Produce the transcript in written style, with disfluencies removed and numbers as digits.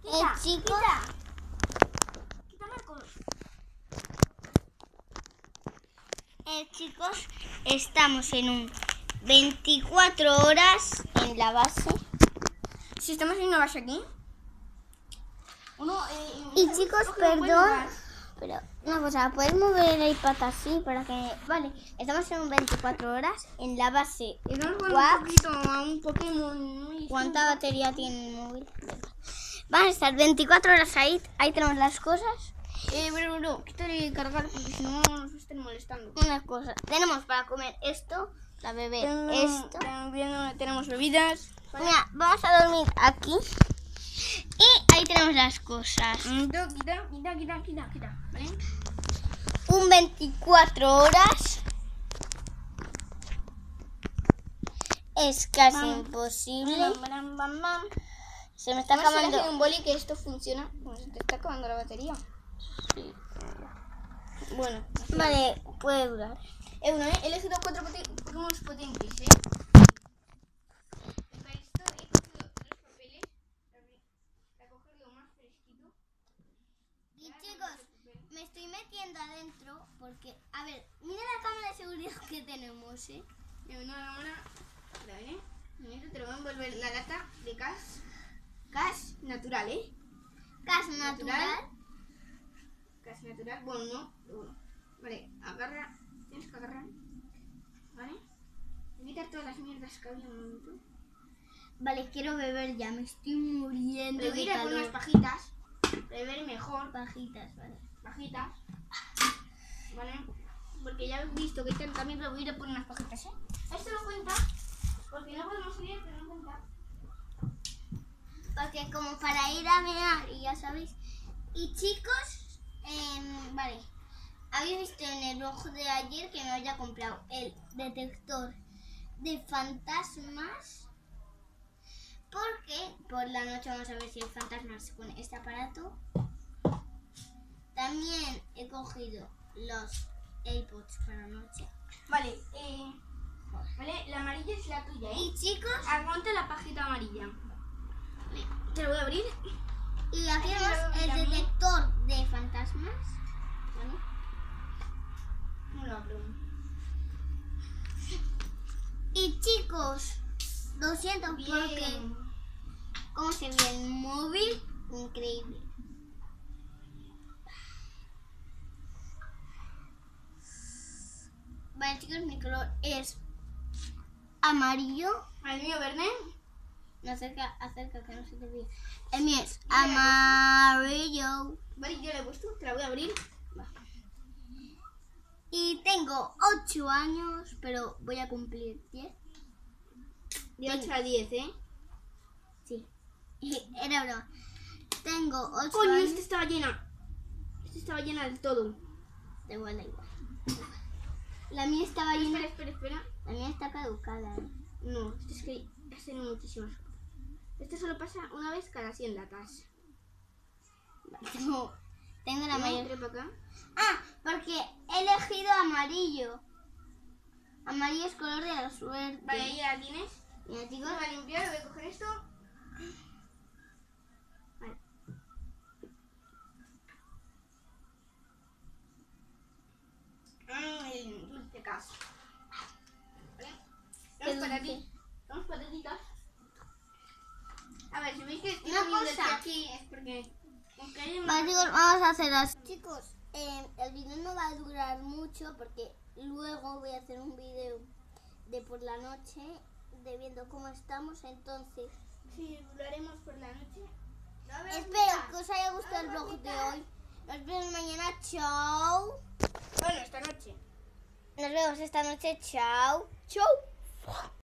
Chicos, chicos, estamos en un 24 horas en la base. Si estamos en una base aquí. Y chicos, perdón, pero una cosa, ¿puedes mover el iPad así para que... Vale, estamos en un 24 horas en la base. Estamos jugando un poquito a un Pokémon. ¿Cuánta batería tiene el móvil? Van a estar 24 horas ahí. Ahí tenemos las cosas. Bro, quítale cargar porque si no nos estén molestando. Unas cosas. Tenemos para comer esto, para beber esto. Tenemos bebidas. Mira, vamos a dormir aquí. Y ahí tenemos las cosas. Quita. ¿Vale? Un 24 horas. Es casi imposible. Se me está acabando un boli que esto funciona. Pues se te está acabando la batería. Sí. Bueno. Vale, puede durar. He elegido 4 Pokémon potentes, Para esto he cogido los papeles para cogerlo más fresquito. Y chicos, me estoy metiendo adentro porque, a ver, mira la cámara de seguridad que tenemos, Una cámara. Te lo voy a envolver la lata de gas natural, Gas natural. Gas natural, bueno, no. Vale, agarra. Tienes que agarrar. ¿Vale? Quitar todas las mierdas que había un momento. Vale, quiero beber ya, me estoy muriendo Pero de voy a calor. poner unas pajitas. Beber mejor. Pajitas, vale. Pajitas. ¿Vale? Porque ya he visto que también lo voy a poner unas pajitas, Esto no cuenta. Porque no podemos salir, pero no cuenta. Porque como para ir a mear, y ya sabéis. Y chicos, vale. Habéis visto en el blog de ayer que me había comprado el detector de fantasmas. Porque por la noche vamos a ver si hay fantasmas con este aparato. También he cogido los AirPods para la noche. Vale, vale, la amarilla es la tuya, Y chicos, aguanta la pajita amarilla. Te lo voy a abrir. y aquí tenemos el detector de fantasmas. ¿Vale? No lo abro. Y chicos, lo siento porque cómo se ve el móvil, increíble. Vale chicos, mi color es amarillo. ¿El mío verde? No, acerca que no se te olvide. El mío es amarillo. Vale, yo le he puesto, te la voy a abrir. Y tengo 8 años, pero voy a cumplir 10. De 8 a 10, Sí, era broma. Tengo 8 Coño, años. esta estaba llena. Esta estaba llena del todo. Da igual. La mía estaba llena. Espera. La mía está caducada, No, esto es que es en muchísimas. Esto solo pasa una vez cada 100 latas. Tengo la mayor. Entré para acá. Ah, porque he elegido amarillo. Amarillo es color de la suerte. Vale, ahí ya la tienes. Mira chicos, Voy a limpiar, voy a coger esto. Vale. El dulce caso. ¿Vale? Vamos patatitas. A ver, si veis que estoy Una poniendo el cosa. aquí es porque... aunque hay una- vale, chicos, vamos a hacer así. Chicos, el video no va a durar mucho porque luego voy a hacer un video de por la noche de viendo cómo estamos, entonces Sí, lo haremos por la noche. espero que os haya gustado el vlog de hoy. Nos vemos mañana, chao. Bueno, esta noche. Nos vemos esta noche, chao. Chao.